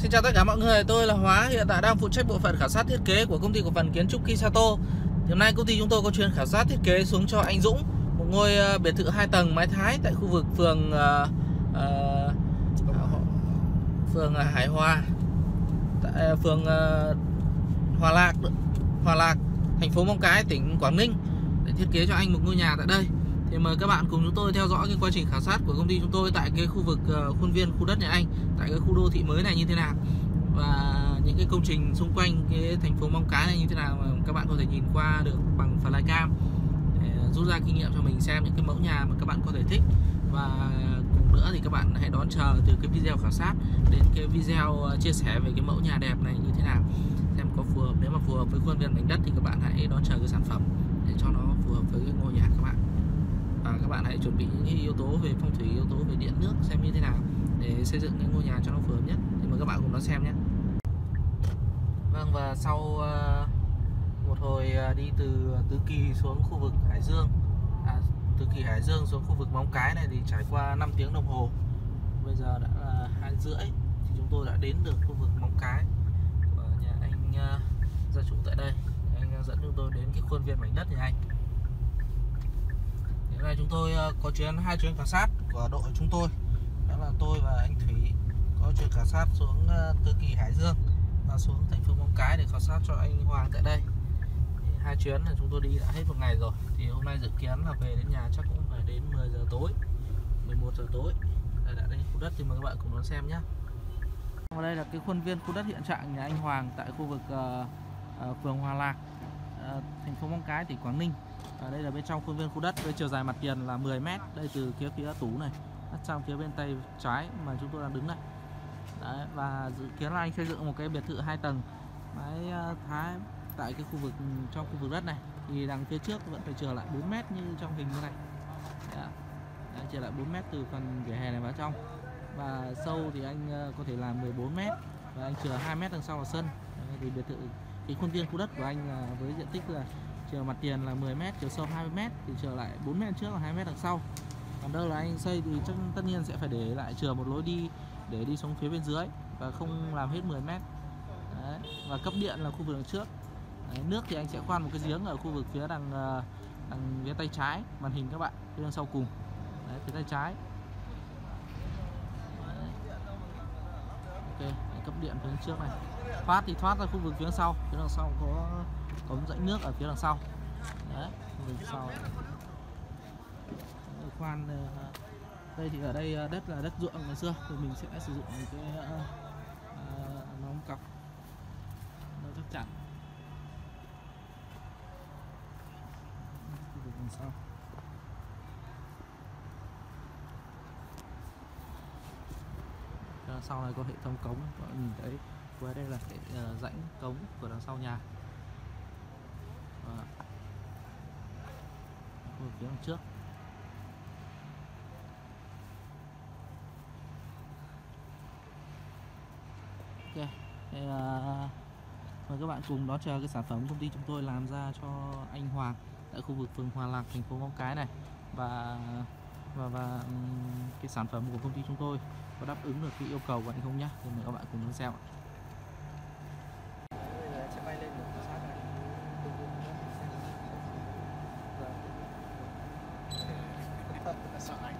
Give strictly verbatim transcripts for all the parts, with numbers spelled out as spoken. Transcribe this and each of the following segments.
Xin chào tất cả mọi người, tôi là Hóa, hiện tại đang phụ trách bộ phận khảo sát thiết kế của công ty cổ phần kiến trúc Kisato. Hôm nay công ty chúng tôi có chuyến khảo sát thiết kế xuống cho anh Dũng một ngôi biệt thự hai tầng mái Thái tại khu vực phường uh, uh, phường Hải Hòa, tại phường uh, Hòa Lạc, Hòa Lạc, thành phố Móng Cái, tỉnh Quảng Ninh để thiết kế cho anh một ngôi nhà tại đây. Thì mời các bạn cùng chúng tôi theo dõi cái quá trình khảo sát của công ty chúng tôi tại cái khu vực uh, khuôn viên khu đất nhà anh, tại cái khu đô thị mới này như thế nào, và những cái công trình xung quanh cái thành phố Móng Cái này như thế nào mà các bạn có thể nhìn qua được bằng flycam để rút ra kinh nghiệm cho mình xem những cái mẫu nhà mà các bạn có thể thích. Và cùng nữa thì các bạn hãy đón chờ từ cái video khảo sát đến cái video chia sẻ về cái mẫu nhà đẹp này như thế nào, xem có phù hợp. Nếu mà phù hợp với khuôn viên mảnh đất thì các bạn hãy đón chờ cái sản phẩm để cho nó phù hợp với cái ngôi nhà các bạn. Và các bạn hãy chuẩn bị những yếu tố về phong thủy, yếu tố về điện nước xem như thế nào để xây dựng cái ngôi nhà cho nó phù hợp nhất. Thì mời các bạn cùng đón xem nhé. Vâng, và sau uh, một hồi uh, đi từ Tứ Kỳ xuống khu vực Hải Dương, à, Tứ Kỳ Hải Dương xuống khu vực Móng Cái này thì trải qua năm tiếng đồng hồ. Bây giờ đã là hai rưỡi thì chúng tôi đã đến được khu vực Móng Cái của nhà anh uh, gia chủ tại đây. Anh dẫn chúng tôi đến cái khuôn viên mảnh đất nhà anh. Hiện nay chúng tôi có chuyến hai chuyến khảo sát của đội chúng tôi, đó là tôi và anh Thủy có chuyến khảo sát xuống Tứ Kỳ Hải Dương và xuống thành phố Móng Cái để khảo sát cho anh Hoàng tại đây. Thì hai chuyến là chúng tôi đi đã hết một ngày rồi. Thì hôm nay dự kiến là về đến nhà chắc cũng phải đến mười giờ tối, mười một giờ tối. Đây là đây khu đất, thì mời các bạn cùng đón xem nhé. Và đây là cái khuôn viên khu đất hiện trạng nhà anh Hoàng tại khu vực uh, uh, phường Hòa Lạc, uh, thành phố Móng Cái, tỉnh Quảng Ninh. Ở đây là bên trong khuôn viên khu đất với chiều dài mặt tiền là mười mét. Đây từ phía phía tủ này sang phía bên tay trái mà chúng tôi đang đứng này. Đấy, và dự kiến là anh xây dựng một cái biệt thự hai tầng mái Thái tại cái khu vực trong khu vực đất này. Thì đằng phía trước vẫn phải chừa lại bốn mét như trong hình như này. Đấy, đấy, chừa lại bốn mét từ phần vỉa hè này vào trong. Và sâu thì anh có thể làm mười bốn mét và anh chừa hai mét đằng sau là sân. Đấy, thì biệt thự cái khuôn viên khu đất của anh với diện tích là chiều mặt tiền là mười mét, chiều sâu hai mươi mét thì chừa lại bốn mét trước và hai mét đằng sau. Còn đâu là anh xây thì chắc tất nhiên sẽ phải để lại chừa một lối đi để đi xuống phía bên dưới và không làm hết mười mét. Đấy. Và cấp điện là khu vực đằng trước. Đấy. Nước thì anh sẽ khoan một cái giếng ở khu vực phía đằng đằng phía tay trái màn hình các bạn, phía đằng sau cùng. Đấy, phía tay trái. Đấy. Ok, cấp điện phía trước này. Thoát thì thoát ra khu vực phía sau, phía đằng sau có cống rãnh nước ở phía đằng sau. Đấy, phía sau. Khoan đây thì ở đây đất là đất ruộng ngày xưa thì mình sẽ sử dụng một cái uh, móng cọc nó chắc chắn. Khu vực đằng sau. Đằng sau này có hệ thống cống, các bạn nhìn thấy cuối đây là cái uh, rãnh cống của đằng sau nhà. Và phía đằng trước. Ok, thì, uh, mời các bạn cùng đón chờ cái sản phẩm công ty chúng tôi làm ra cho anh Hoàng tại khu vực phường Hòa Lạc, thành phố Móng Cái này. Và và và um, cái sản phẩm của công ty chúng tôi có đáp ứng được cái yêu cầu của anh không nhá. Thì mời các bạn cùng đón xem ạ. Sẽ bay lên được sát này. Sợ anh.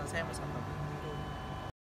xem cái sản phẩm.